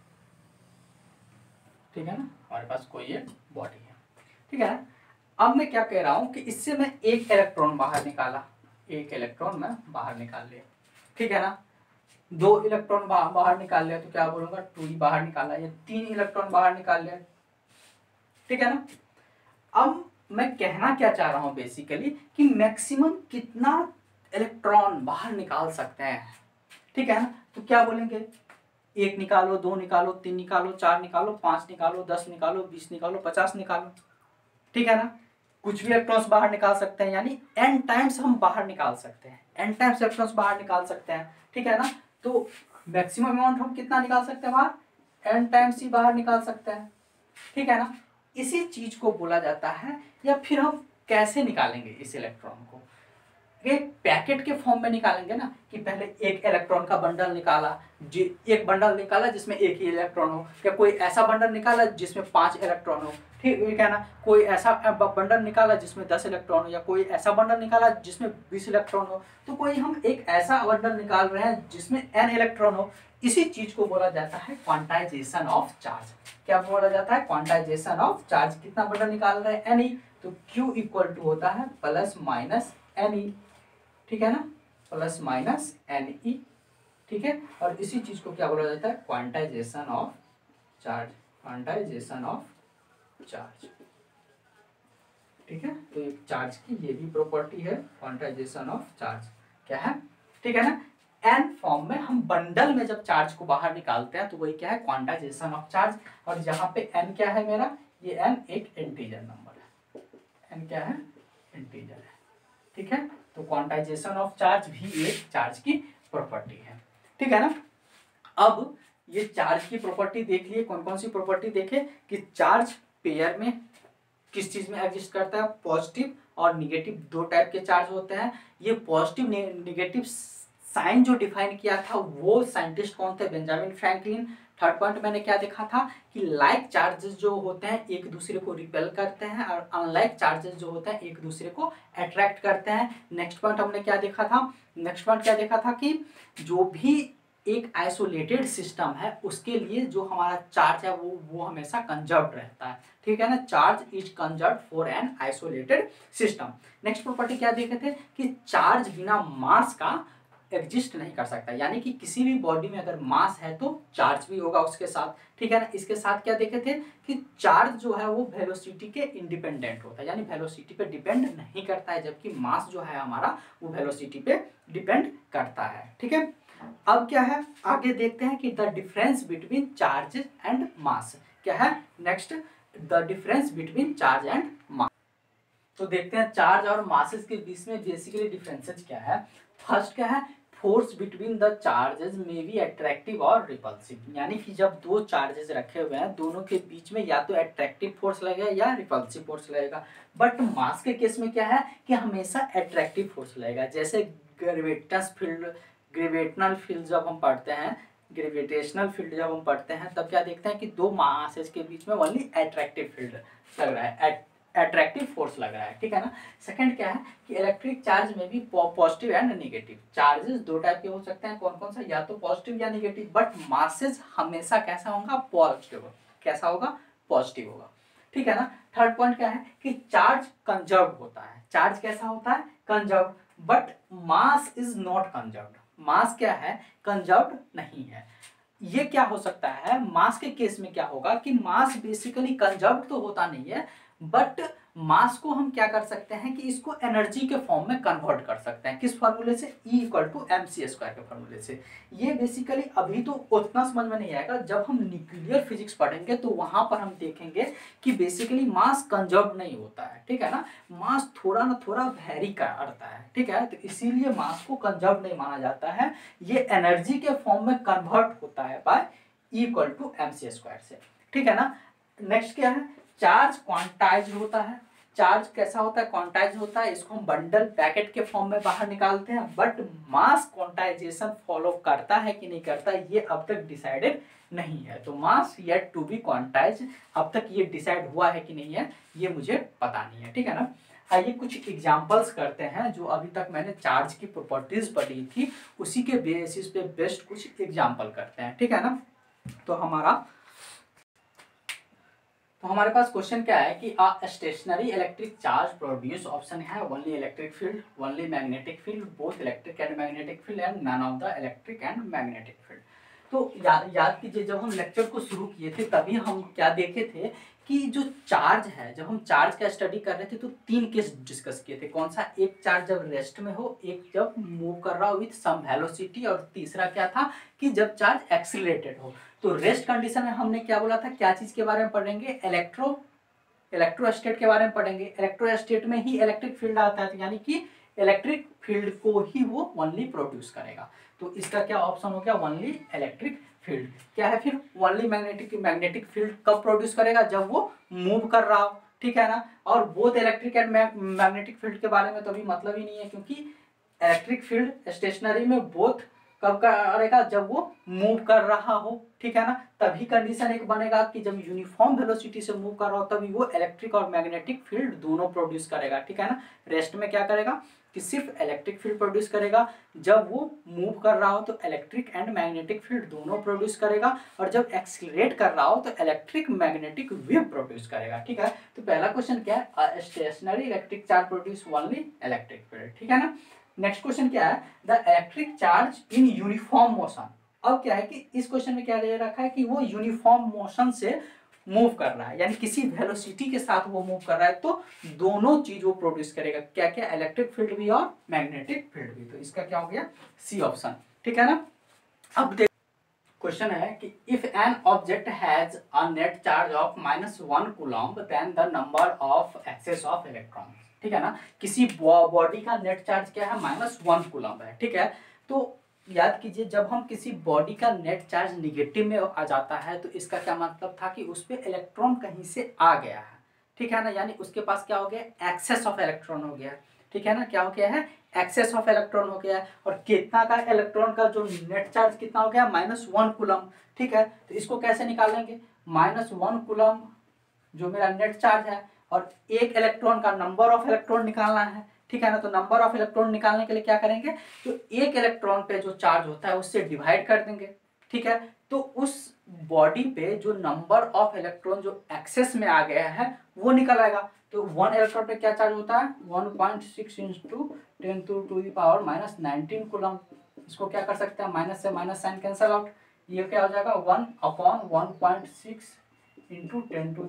S1: ठीक है ना, हमारे पास कोई एक बॉडी है, ठीक है ना। अब मैं क्या कह रहा हूं कि इससे मैं एक इलेक्ट्रॉन बाहर निकाला, एक इलेक्ट्रॉन मैं बाहर निकाल लिया, ठीक है ना। 2 इलेक्ट्रॉन बाहर निकाल लिया तो क्या बोलूंगा, 2 बाहर निकाला, या 3 इलेक्ट्रॉन बाहर निकाल लिया, ठीक है ना। अब मैं कहना क्या चाह रहा हूं बेसिकली कि मैक्सिमम कितना इलेक्ट्रॉन बाहर निकाल सकते हैं, ठीक है ना। तो क्या बोलेंगे, 1 निकालो, 2 निकालो, 3 निकालो, 4 निकालो, 5 निकालो, 10 निकालो, 20 निकालो, 50 निकालो, ठीक है ना। कुछ भी इलेक्ट्रॉन्स बाहर निकाल सकते हैं, यानी n टाइम्स हम बाहर निकाल सकते हैं, n टाइम्स इलेक्ट्रॉन्स बाहर निकाल सकते हैं, ठीक है ना। तो मैक्सिमम अमाउंट हम कितना निकाल सकते हैं बाहर, n टाइम्स ही बाहर निकाल सकते हैं, ठीक है ना। इसी चीज को बोला जाता है, या फिर हम कैसे निकालेंगे इस इलेक्ट्रॉन को, एक पैकेट के फॉर्म में निकालेंगे ना, कि पहले एक इलेक्ट्रॉन का बंडल निकाला, एक बंडल निकाला जिसमें एक ही इलेक्ट्रॉन हो, या कोई ऐसा बंडल निकाला जिसमें 5 इलेक्ट्रॉन हो, ठीक है ना। कोई ऐसा बंडल निकाला जिसमें 10 इलेक्ट्रॉन हो, या कोई ऐसा बंडल निकाला जिसमें 20 इलेक्ट्रॉन हो। तो कोई हम एक ऐसा बंडल निकाल रहे हैं जिसमें n इलेक्ट्रॉन हो, इसी चीज को बोला जाता है क्वांटाइजेशन ऑफ चार्ज। क्या बोला जाता है, क्वांटाइजेशन ऑफ चार्ज। कितना बंडल निकाल रहे हैं, n, तो Q इक्वल टू होता है प्लस माइनस NE, ठीक है ना, प्लस माइनस NE, ठीक है। और इसी चीज को क्या बोला जाता है, quantization of charge, quantization of charge, ठीक है। तो एक चार्ज की ये भी प्रॉपर्टी है, क्वांटाइजेशन ऑफ चार्ज क्या है, ठीक है ना। n फॉर्म में हम बंडल में जब चार्ज को बाहर निकालते हैं तो वही क्या है, क्वांटाइजेशन ऑफ चार्ज। और यहाँ पे n क्या है मेरा, ये n एक इंटीजर नंबर है, n क्या है, इंटीजर है, ठीक है। तो क्वांटाइजेशन ऑफ चार्ज भी एक चार्ज की प्रॉपर्टी है, ठीक है ना। अब ये चार्ज की प्रॉपर्टी देख लिए, कौन कौन सी प्रॉपर्टी देखे कि चार्ज पेयर में किस चीज में एग्जिस्ट करता है, पॉजिटिव और निगेटिव, 2 टाइप के चार्ज होते हैं। ये पॉजिटिव निगेटिव साइन जो डिफाइन किया था वो साइंटिस्ट कौन थे, बेंजामिन फ्रैंकलिन, थर्ड पॉइंट मैंने क्या देखा था कि लाइक चार्जेस जो होते हैं एक दूसरे को रिपेल करते हैं और अनलाइक चार्जेस जो होते हैं एक दूसरे को अट्रैक्ट करते हैं। नेक्स्ट पॉइंट हमने क्या देखा था कि जो भी एक आइसोलेटेड सिस्टम है उसके लिए जो हमारा चार्ज है वो हमेशा कंजर्व्ड रहता है, ठीक है ना। Charge is conserved for an isolated system. Next property क्या देखे थे कि चार्ज बिना मास का एग्जिस्ट नहीं कर सकता, यानी कि किसी भी बॉडी में अगर मास है तो चार्ज भी होगा उसके साथ, ठीक है ना। इसके साथ क्या देखे थे कि चार्ज जो है वो वेलोसिटी के इंडिपेंडेंट होता है, यानी वेलोसिटी पे डिपेंड नहीं करता है, जबकि मास जो है हमारा वो वेलोसिटी पे डिपेंड करता है, ठीक है। अब क्या है आगे देखते हैं कि the difference between charge and mass क्या है। Next the difference between charge and mass. तो देखते हैं चार्ज और मासेस के बीच में बेसिकली डिफरेंसेस क्या है। फर्स्ट क्या है, force between the charges may be attractive और रिपल्सिव, यानी कि जब दो चार्जेस रखे हुए हैं दोनों के बीच में या तो अट्रैक्टिव फोर्स लगेगा या रिपल्सिव फोर्स लगेगा। बट मास के केस में क्या है कि हमेशा अट्रैक्टिव फोर्स लगेगा। जैसे ग्रेविटेशनल फील्ड जब हम पढ़ते हैं, तब क्या देखते हैं कि दो मासेस के बीच में ओनली अट्रैक्टिव फील्ड लग रहा है, अट्रैक्टिव फोर्स लग रहा है, ठीक है ना। सेकंड क्या है कि इलेक्ट्रिक चार्ज में भी पॉजिटिव एंड नेगेटिव चार्जेस दो टाइप के हो सकते हैं, कौन कौन सा, या तो पॉजिटिव या नेगेटिव। बट मासेस हमेशा कैसा होगा, पॉजिटिव, कैसा होगा, पॉजिटिव होगा, ठीक है ना। थर्ड पॉइंट क्या है कि चार्ज कंजर्व्ड होता है। चार्ज कैसा होता है, conserved, but mass is not conserved. Mass क्या है, कंजर्व्ड नहीं है। ये क्या हो सकता है, मास के केस में क्या होगा कि मास बेसिकली कंजर्व्ड तो होता नहीं है, बट मास को हम क्या कर सकते हैं कि इसको एनर्जी के फॉर्म में कन्वर्ट कर सकते हैं। किस फॉर्मूले से, E = mc² के फॉर्मूले से। ये बेसिकली अभी तो उतना समझ में नहीं आएगा, जब हम न्यूक्लियर फिजिक्स पढ़ेंगे तो वहां पर हम देखेंगे कि बेसिकली मास कंजर्व नहीं होता है, ठीक है ना। मास थोड़ा ना थोड़ा वेरी करता है, ठीक है। तो इसीलिए मास को कंजर्व नहीं माना जाता है, ये एनर्जी के फॉर्म में कन्वर्ट होता है बाय E = mc² से, ठीक है ना। नेक्स्ट क्या है, चार्ज क्वांटाइज होता है। चार्ज कैसा होता है, क्वांटाइज होता है, इसको हम बंडल पैकेट के फॉर्म में बाहर निकालते हैं। बट मास क्वांटाइजेशन फॉलो करता है कि नहीं करता ये अब तक डिसाइडेड नहीं है। तो mass yet to be quantize, अब तक ये डिसाइड हुआ है कि नहीं है ये मुझे पता नहीं है, ठीक है ना। आइए कुछ एग्जांपल्स करते हैं, जो अभी तक मैंने चार्ज की प्रॉपर्टीज पढ़ी थी उसी के बेसिस पे बेस्ट कुछ एग्जाम्पल करते हैं, ठीक है ना। तो हमारे पास क्वेश्चन क्या है कि stationary electric charge produce, option है only electric field, only magnetic field, both electric and magnetic field and none of the electric and magnetic field. तो याद कीजिए जब हम लेक्चर को शुरू किए थे तभी हम क्या देखे थे कि जो चार्ज है, जब हम चार्ज का स्टडी कर रहे थे तो तीन केस डिस्कस किए थे। कौन सा, एक चार्ज जब रेस्ट में हो, एक जब मूव कर रहा हो विथ सम वेलोसिटी, और तीसरा क्या था कि जब चार्ज एक्सीलरेटेड हो। तो रेस्ट कंडीशन में हमने क्या बोला था, क्या चीज के बारे में पढ़ेंगे, इलेक्ट्रोस्टेट के बारे में पढ़ेंगे। इलेक्ट्रोस्टेट में ही इलेक्ट्रिक फील्ड आता है, तो यानी कि इलेक्ट्रिक फील्ड को ही वो ओनली प्रोड्यूस करेगा। तो इसका क्या ऑप्शन हो गया, ओनली इलेक्ट्रिक फील्ड। क्या है फिर, ओनली मैग्नेटिक फील्ड कब प्रोड्यूस करेगा, जब वो मूव कर रहा हो, ठीक है ना। और both electric and magnetic field के बारे में तो अभी मतलब ही नहीं है, क्योंकि इलेक्ट्रिक फील्ड स्टेशनरी में बोथ कब करेगा, जब वो मूव कर रहा हो, ठीक है ना। तभी कंडीशन एक बनेगा कि जब यूनिफॉर्म वेलोसिटी से मूव कर रहा हो तभी वो इलेक्ट्रिक और मैग्नेटिक फील्ड दोनों प्रोड्यूस करेगा, ठीक है ना। रेस्ट में क्या करेगा कि सिर्फ इलेक्ट्रिक फील्ड प्रोड्यूस करेगा, जब वो मूव कर रहा हो तो इलेक्ट्रिक एंड मैग्नेटिक फील्ड दोनों प्रोड्यूस करेगा, और जब एक्सीलरेट कर रहा हो तो इलेक्ट्रिक मैग्नेटिक वेव प्रोड्यूस करेगा, ठीक है। तो पहला क्वेश्चन क्या है, stationary electric charge produce only electric field, ठीक है ना। नेक्स्ट क्वेश्चन क्या है, the electric charge in uniform motion. अब क्या है कि इस क्वेश्चन में क्या दे रखा है कि वो यूनिफॉर्म मोशन से मूव कर रहा है, यानी किसी वेलोसिटी के साथ वो मूव कर रहा है, तो दोनों चीज वो प्रोड्यूस करेगा, क्या क्या, इलेक्ट्रिक फील्ड भी और मैग्नेटिक फील्ड भी। तो इसका क्या हो गया, सी ऑप्शन, ठीक है ना। अब देख क्वेश्चन है कि if an object has a net charge of -1 coulomb then the number of excess of electron, ठीक है ना। किसी बॉडी का नेट चार्ज क्या है, -1 कूलम्ब है, ठीक है। तो याद कीजिए जब हम किसी बॉडी का नेट चार्ज निगेटिव में आ जाता है तो इसका क्या मतलब था कि उस पर इलेक्ट्रॉन कहीं से आ गया है, ठीक है ना, यानी उसके पास क्या हो गया, एक्सेस ऑफ इलेक्ट्रॉन हो गया, ठीक है ना, क्या हो गया है, एक्सेस ऑफ इलेक्ट्रॉन हो गया है। और कितना का इलेक्ट्रॉन का जो नेट चार्ज कितना हो गया, -1 कूलम। ठीक है, तो इसको कैसे निकालेंगे, -1 कूलम जो मेरा नेट चार्ज है, और एक इलेक्ट्रॉन का नंबर ऑफ इलेक्ट्रॉन निकालना है। ठीक है ना, तो नंबर ऑफ इलेक्ट्रॉन निकालने के लिए क्या करेंगे, तो एक इलेक्ट्रॉन पे जो चार्ज होता है उससे डिवाइड कर देंगे। ठीक है, तो उस बॉडी पे जो नंबर ऑफ इलेक्ट्रॉन जो एक्सेस में आ गया है वो निकल आएगा। तो 1 इलेक्ट्रॉन पे क्या चार्ज होता है, 1.6 इंटू 10⁻⁻19 कूलम। इसको क्या कर सकते हैं, माइनस से माइनस साइन कैंसल आउट, ये क्या हो जाएगा 1/1.6 इंटू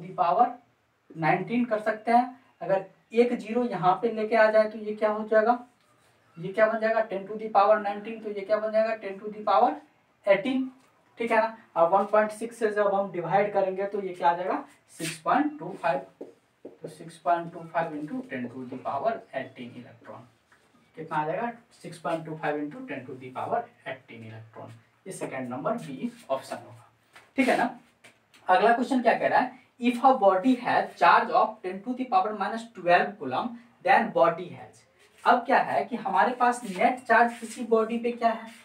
S1: 10⁻19 कर सकते हैं। अगर एक जीरो यहाँ पे लेके आ जाए तो ये क्या हो जाएगा, ये क्या बन जाएगा 10⁻19, तो ये क्या बन जाएगा 10⁻18। ठीक है ना, और 1.6 से जब हम डिवाइड करेंगे तो ये क्या आ जाएगा 6.25, तो 6.25 इंटू 10⁻18 इलेक्ट्रॉन कितना आ जाएगा, 6.25 इंटू 10⁻18 इलेक्ट्रॉन। ये सेकेंड नंबर बी ऑप्शन होगा। ठीक है ना, अगला क्वेश्चन क्या कह रहा है, if a body has charge of 10⁻12 coulomb then body has. अब क्या है कि हमारे पास नेट चार्ज किसी बॉडी पे क्या है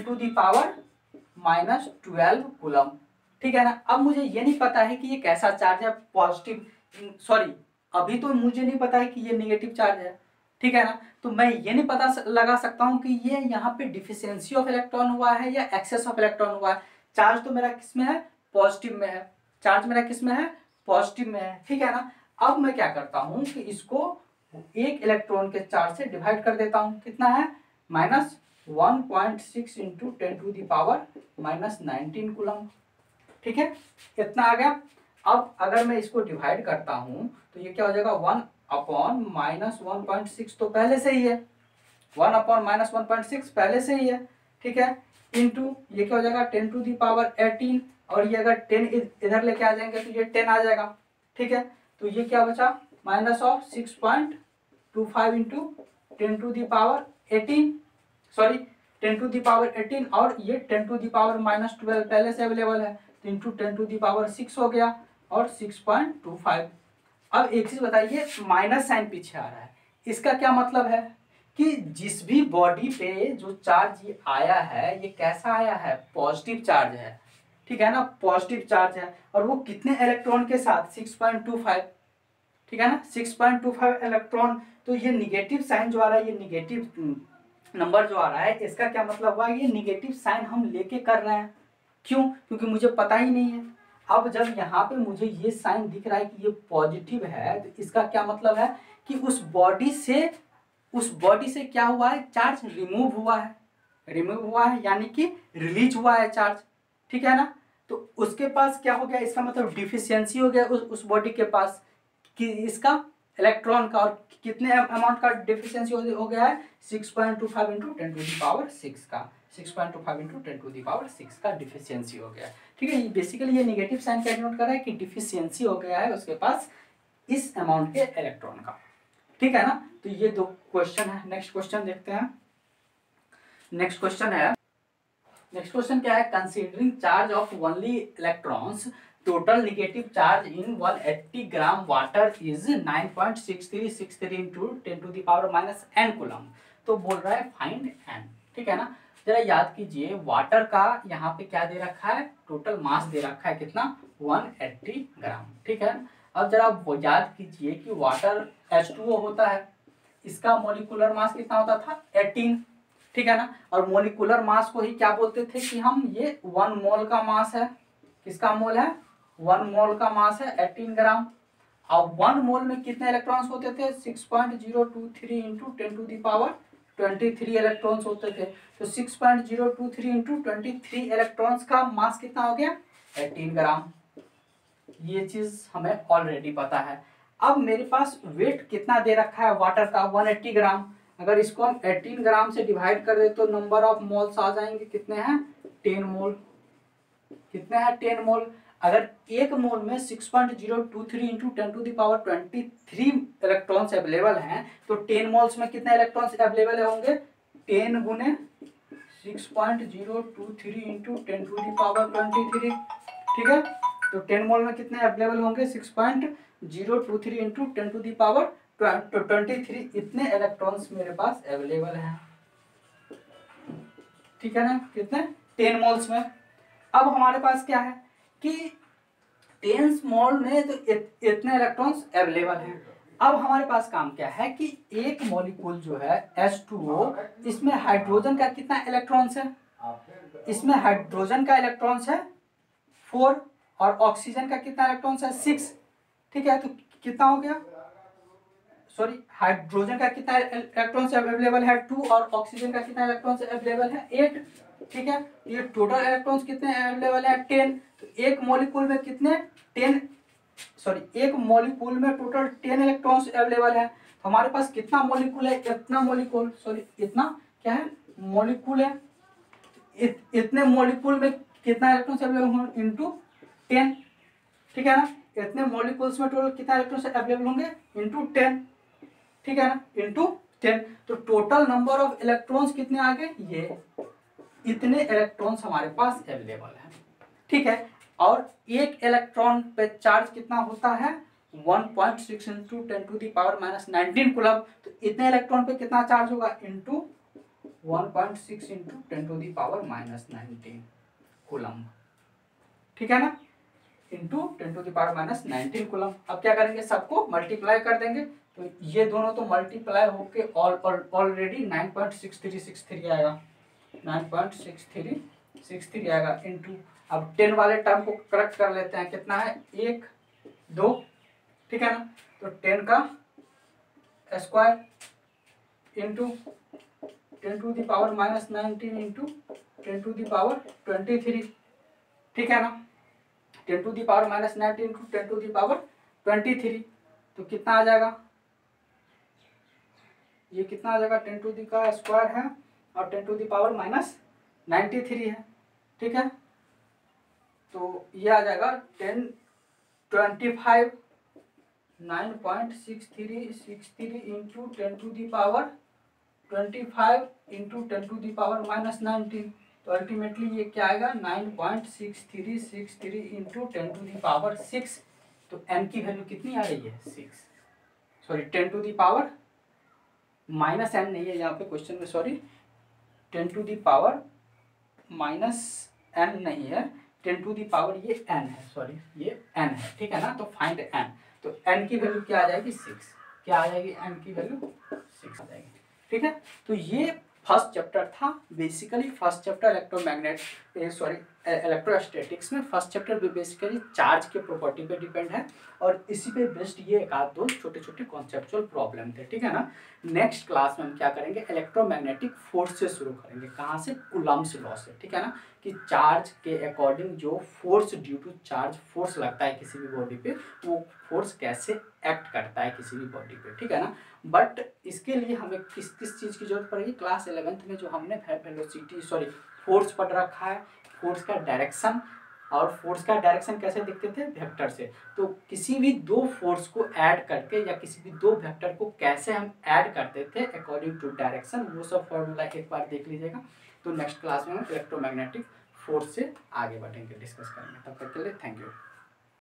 S1: 10⁻12 कूलम। ठीक है ना, अब मुझे ये नहीं पता है कि ये कैसा चार्ज है, पॉजिटिव, सॉरी अभी तो मुझे नहीं पता है कि ये नेगेटिव चार्ज है। ठीक है ना, तो मैं ये नहीं पता लगा सकता हूँ कि ये यहाँ पे डिफिशियंसी ऑफ इलेक्ट्रॉन हुआ है या एक्सेस ऑफ इलेक्ट्रॉन हुआ है। चार्ज तो मेरा किस में है, पॉजिटिव में है, चार्ज मेरा किस में है, पॉजिटिव में है। ठीक है ना, अब मैं क्या करता हूँ कि इसको एक इलेक्ट्रॉन के चार्ज से डिवाइड कर देता हूँ, कितना है -1.6 इंटू 10⁻19 कूलम। ठीक है, इतना आ गया। अब अगर मैं इसको डिवाइड करता हूँ तो ये क्या हो जाएगा 1/-1.6 तो पहले से ही है, 1/-1.6 पहले से ही है। ठीक है, इंटू ये क्या हो जाएगा 10⁻18, और ये अगर 10 इधर लेके आ जाएंगे तो ये 10 आ जाएगा। ठीक है, तो ये क्या बचा -6.25 इंटू 10⁻18, सॉरी 10⁻18, और ये 10⁻12 पहले से अवेलेबल है, तो इंटू 10⁻6 हो गया, और 6.25। अब एक चीज बताइए, माइनस साइन पीछे आ रहा है, इसका क्या मतलब है कि जिस भी बॉडी पे जो चार्ज ये आया है ये कैसा आया है, पॉजिटिव चार्ज है। ठीक है ना, पॉजिटिव चार्ज है, और वो कितने इलेक्ट्रॉन के साथ 6.25। ठीक है ना, 6.25 इलेक्ट्रॉन। तो ये निगेटिव साइन जो आ रहा है, ये निगेटिव नंबर जो आ रहा है, इसका क्या मतलब हुआ, ये निगेटिव साइन हम लेके कर रहे हैं। क्यों, क्योंकि मुझे पता ही नहीं है। अब जब यहाँ पे मुझे ये साइन दिख रहा है कि ये पॉजिटिव है, तो इसका क्या मतलब है कि उस बॉडी से क्या हुआ है, चार्ज रिमूव हुआ है, यानी कि रिलीज हुआ है चार्ज। ठीक है ना, तो उसके पास क्या हो गया, इसका मतलब डिफिशियंसी हो गया उस बॉडी के पास कि इसका इलेक्ट्रॉन का, और कितने अमाउंट का डिफिशियंसी हो गया है 6.25 इंटू 10⁻6 का, 6.25 इंटू 10⁻6 का डिफिशियंसी हो गया। ठीक है, बेसिकली ये नेगेटिव साइन का डिनोट कर रहा है कि डिफिशियंसी हो गया है उसके पास इस अमाउंट के इलेक्ट्रॉन का। ठीक है ना, तो ये दो क्वेश्चन है। नेक्स्ट क्वेश्चन देखते हैं। नेक्स्ट क्वेश्चन क्या है, considering charge of only electrons total negative charge in 180 gram water is 9.6363 into 10⁻⁻n coulomb. तो बोल रहा है फाइंड n। ठीक है ना, जरा याद कीजिए, वाटर का यहाँ पे क्या दे रखा है, टोटल मास दे रखा है कितना 180 ग्राम। ठीक है, अब जरा याद कीजिए कि वाटर H2O होता है, इसका मोलिकुलर मास कितना होता था 18। ठीक है ना, और मोलिकुलर मास को ही क्या बोलते थे कि हम, ये 1 मोल का मास है, किसका मोल है, 1 मोल का मास है 18 ग्राम। और 1 मोल में कितने इलेक्ट्रॉन्स होते थे 6.023 इंटू 10⁻23 इलेक्ट्रॉन्स होते थे। तो 6.023 इंटू 23 इलेक्ट्रॉन्स का मास कितना हो गया 18 ग्राम। ये चीज हमें ऑलरेडी पता है। अब मेरे पास वेट कितना दे रखा है वाटर का 180 ग्राम। अगर इसको हम 18 ग्राम से डिवाइड कर दे तो नंबर ऑफ मोल्स आ जाएंगे, कितने हैं 10 मोल। कितने हैं 10 मोल। अगर एक मोल में 6.023 इंटू 10⁻23 इलेक्ट्रॉन्स अवेलेबल हैं, तो 10 मोल्स में कितने इलेक्ट्रॉन्स अवेलेबल होंगे 10 गुने 6.023 इंटू 10⁻23। ठीक है, तो 10 मोल में कितने अवेलेबल होंगे 6.023 इंटू 10⁻23 23 इतने इलेक्ट्रॉन्स मेरे पास अवेलेबल हैं, ठीक है ना, कितने 10 मोल्स में। अब हमारे पास क्या है कि 10 मोल में तो इतने इलेक्ट्रॉन्स अवेलेबल हैं। अब हमारे पास काम क्या है कि एक मॉलिक्यूल जो है H2O, इसमें हाइड्रोजन का कितना इलेक्ट्रॉन्स है, इसमें हाइड्रोजन का इलेक्ट्रॉन्स है 4 और ऑक्सीजन का कितना इलेक्ट्रॉन्स है 6, ठीक है। तो कितना हो गया, सॉरी, हाइड्रोजन का कितना इलेक्ट्रॉन्स अवेलेबल है 2 और ऑक्सीजन का कितना इलेक्ट्रॉन्स अवेलेबल है 8, ठीक है। ये टोटल इलेक्ट्रॉन्स कितने अवेलेबल है 10। तो एक मॉलिक्यूल में कितने 10, सॉरी, एक मॉलिक्यूल में टोटल 10 इलेक्ट्रॉन्स अवेलेबल है। तो हमारे पास कितना मॉलिक्यूल है, इतना मॉलिक्यूल, सॉरी इतना क्या है मॉलिक्यूल है, इतने मॉलिक्यूल में कितना इलेक्ट्रॉन्स अवेलेबल होंगे इंटू 10, ठीक है ना। इतने मॉलिक्यूल्स में टोटल कितना इलेक्ट्रॉन्स अवेलेबल होंगे इंटू 10, ठीक है ना, इंटू 10। तो टोटल नंबर ऑफ इलेक्ट्रॉन्स कितने आ गए, ये इतने इलेक्ट्रॉन्स हमारे पास अवेलेबल है, ठीक है। और एक इलेक्ट्रॉन पे चार्ज कितना होता है 1.6 इंटू 10⁻⁻19 कूलम। तो इतने इलेक्ट्रॉन पे कितना चार्ज होगा इंटू 1.6 इंटू 10⁻⁻19 कूलम, ठीक है ना, इंटू 10⁻⁻19 कूलम। अब क्या करेंगे, सबको मल्टीप्लाई कर देंगे। तो ये दोनों तो मल्टीप्लाई होके ऑलरेडी 9.6363 आएगा, 9.6363 आएगा इंटू, अब 10 वाले टर्म को करेक्ट कर लेते हैं, कितना है 1 2, ठीक है ना। तो 10 का स्क्वायर इंटू 10⁻⁻19 इंटू 10⁻23, ठीक है ना, 10⁻⁻19 इंटू 10⁻23। तो कितना आ जाएगा, ये कितना आ जाएगा 10 का स्क्वायर है और 10⁻⁻93 है, ठीक है। तो ये आ जाएगा 1025 9.6363 इंटू 10⁻25 इंटू 10⁻⁻19। तो अल्टीमेटली ये क्या आएगा 9.6363 इंटू 10⁻6। तो n की वैल्यू कितनी आ रही है 6, सॉरी 10⁻- n नहीं है यहाँ पे क्वेश्चन में, सॉरी 10⁻- n नहीं है, 10⁻, ये n है, सॉरी ये n है, ठीक है ना। तो फाइंड n, तो n की वैल्यू क्या आ जाएगी 6, क्या आ जाएगी n की वैल्यू 6 आ जाएगी, ठीक है। तो ये फर्स्ट चैप्टर था, बेसिकली फर्स्ट चैप्टर इलेक्ट्रोस्टैटिक्स में फर्स्ट चैप्टर बेसिकली चार्ज के प्रॉपर्टी पे डिपेंड है और इसी पे बेस्ड ये एक आध दो छोटे छोटे कॉन्सेप्चुअल प्रॉब्लम थे, ठीक है ना। नेक्स्ट क्लास में हम क्या करेंगे, इलेक्ट्रोमैग्नेटिक फोर्स से शुरू करेंगे, कहाँ से, कूलम्ब्स लॉ से, ठीक है ना, कि चार्ज के अकॉर्डिंग जो force due to charge force लगता है किसी भी बॉडी पे, वो फोर्स कैसे एक्ट करता है किसी भी बॉडी पे, ठीक है ना। बट इसके लिए हमें किस किस चीज़ की जरूरत पड़ेगी, क्लास 11th में जो हमने वेलोसिटी सॉरी फोर्स पढ़ रखा है, फोर्स का डायरेक्शन, और फोर्स का डायरेक्शन कैसे दिखते थे वेक्टर से। तो किसी भी दो फोर्स को ऐड करके या किसी भी दो वेक्टर को कैसे हम ऐड करते थे अकॉर्डिंग टू डायरेक्शन, वो सब फॉर्मूला एक बार देख लीजिएगा। तो नेक्स्ट क्लास में हम इलेक्ट्रोमैग्नेटिक फोर्स से आगे बढ़ेंगे, डिस्कस करेंगे। तब तक के लिए थैंक यू।